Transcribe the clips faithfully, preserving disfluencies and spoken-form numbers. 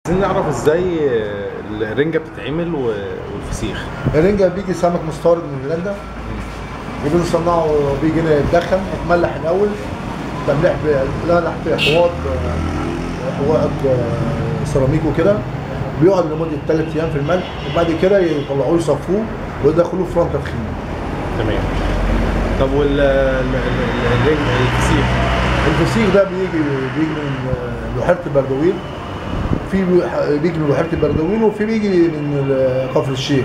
عايزين نعرف ازاي الرنجة بتتعمل والفسيخ. الرنجة بيجي سمك مستورد من هولندا وبنصنعه، بيجي هنا يتدخن يتملح الاول تمليح بملح حواض حواض سيراميك وكده، بيقعد لمده ثلاث ايام في الملح وبعد كده يطلعوه يصفوه ويدخلوه في فرن تدخين. تمام. طب والفسيخ؟ الفسيخ ده بيجي بيجي من بحيره البردويل، في بيجي من بحيره البردويل وفي بيجي من كفر الشيخ.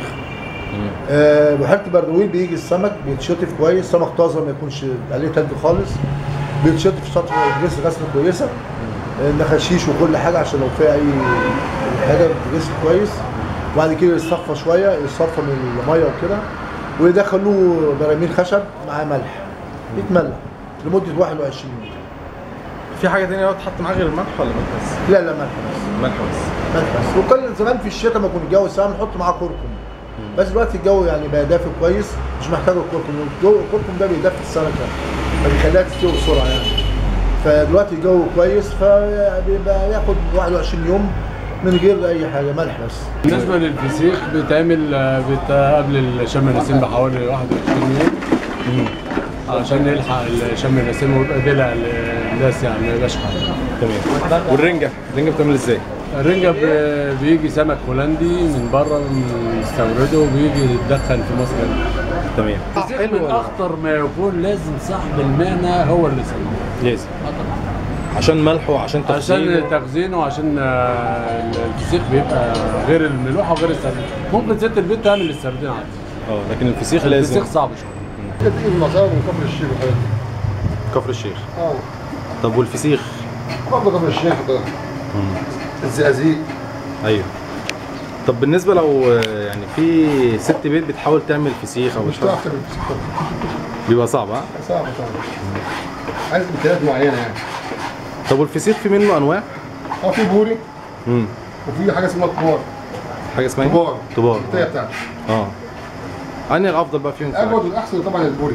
أه بحيره البردويل بيجي السمك بيتشطف كويس، سمك طازه ما يكونش عليه تلج خالص، بيتشطف شطف بيتغسل غسله كويسه، نخشيش وكل حاجه عشان لو فيها اي حاجه بيتغسل كويس، وبعد كده يتصفى شويه، يتصفى من الميه وكده، ويدخلوه براميل خشب مع ملح يتملح لمده واحد وعشرين يوم. في حاجه ثانيه بقى تحط معاه غير الملح ولا ملح بس؟ لا لا ملح بس. ملح بس. ملح بس. وكان زمان في الشتاء ما يكون الجو ساقع نحط معاه كركم. بس دلوقتي الجو يعني بقى دافي كويس، مش محتاج الكركم، الكركم ده بيدفي السمكه فبيخليها تستوي بسرعه يعني. فدلوقتي الجو كويس فبيبقى ياخد واحد وعشرين يوم من غير اي حاجه، ملح بس. بالنسبه للفسيخ بيتعمل قبل شم النسيم بحوالي واحد وعشرين يوم عشان نلحق شم النسيم ويبقى دلع للناس يعني ما يبقاش حاجه. تمام. والرنجه؟ الرنجه بتعمل ازاي؟ الرنجه بيجي سمك هولندي من بره بنستورده وبيجي يتدخن في مصر هنا. تمام. الفسيخ من اخطر ما يكون، لازم صاحب المهنه هو اللي يسويه. لازم. عشان ملحه وعشان تخزينه. عشان تخزينه وعشان الفسيخ بيبقى غير الملوحه وغير السردين. ممكن ست البيت تعمل السردين عادي. اه لكن الفسيخ لازم. الفسيخ صعب شويه. بتيجي من المزارع من كفر الشيخ والحاجات دي. كفر الشيخ. اه. طب والفسيخ؟ برضه كفر الشيخ ده. الزقازيق. ايوه. طب بالنسبه لو يعني في ست بيت بتحاول تعمل فسيخ او مش هتعرف تعمل فسيخ. بيبقى صعب ها؟ صعب صعب. عايز امكانيات معينه يعني. طب والفسيخ في منه انواع؟ اه في بوري. امم. وفي حاجه اسمها طبار. حاجه اسمها ايه؟ طبار. طبار. التيه بتاعته. اه. انهي الافضل بقى فيهم؟ الاجود والاحسن طبعا البوري.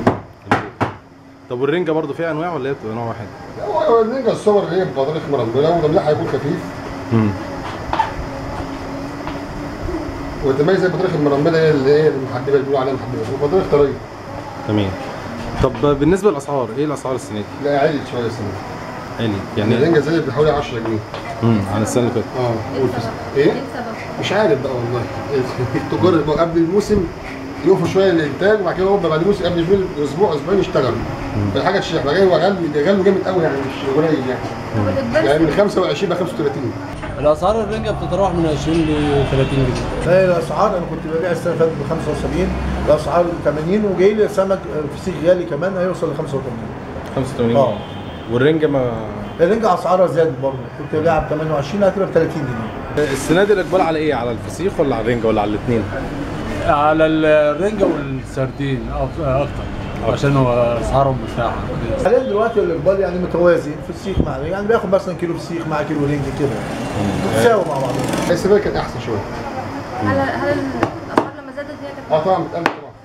طب والرنجه برضه فيها انواع ولا هي بتبقى نوع واحد؟ هو الرنجه الصور اللي هي ببطاريخ مرمله وملحها هيكون خفيف. امم. وتميز البطاريخ المرمله هي اللي هي المحدبه اللي بيقولوا عليها محدبه، والبطاريخ طريه. تمام. طب بالنسبه للاسعار، ايه الاسعار السنه دي؟ لا عليت شويه السنه دي. عليت يعني الرنجه زادت بحوالي عشرة جنيه. امم عن السنه اللي فاتت. اه والفسيخ ايه؟ مش عارف بقى والله. التجار قبل الموسم يقفوا شويه الانتاج وبعد كده هوبا بعد الموسم قبل اسبوع اسبوعين يشتغلوا. فالحاجه تشيح بقى جاي غلوا جامد قوي يعني مش قليل يعني. يعني من خمسة وعشرين ل خمسة وثلاثين. الاسعار الرنجه بتتراوح من عشرين ل ثلاثين جنيه. لا الاسعار انا كنت ببيع السنه اللي فاتت ب خمسة وسبعين، الاسعار ثمانين وجاي لي سمك فسيخ غالي كمان هيوصل ل خمسة وثمانين. خمسة وثمانين اه. والرنجه ما الرنجه اسعارها زادت برضه، كنت ببيعها ب ثمانية وعشرين هتبقى ب ثلاثين جنيه. السنه دي الاقبال على ايه؟ على الفسيخ ولا على الرنجه ولا على الاثنين؟ على الرنجه والسردين اكتر عشان هو اسعارهم مرتاحه. حاليا دلوقتي الاقبال يعني متوازي، فسيخ مع يعني بياخد مثلا كيلو فسيخ مع كيلو رنجه كده متساوي مع بعض. السباق كانت احسن شويه. هل هل الاسعار لما زادت هي كانت؟ اه طبعا بتقل طبعا.